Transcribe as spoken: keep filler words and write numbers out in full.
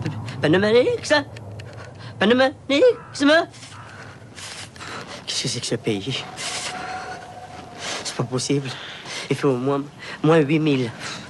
Panamanix, ça? Panamanix, ça? Qu'est-ce que c'est que ce pays? C'est pas possible. Il faut au moins, moins huit mille.